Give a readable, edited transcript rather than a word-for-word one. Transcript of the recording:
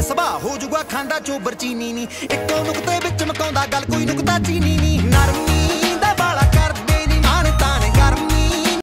ਸੁਭਾਅ ਹੋ ਜੂਗਾ ਖਾਂਦਾ ਚੋਬਰ ਚੀਨੀ ਨੀ ਇੱਕੋ ਨੁਕਤੇ ਵਿੱਚ ਮਕਾਉਂਦਾ ਗੱਲ ਕੋਈ ਨੁਕਤਾ ਚੀਨੀ ਨੀ।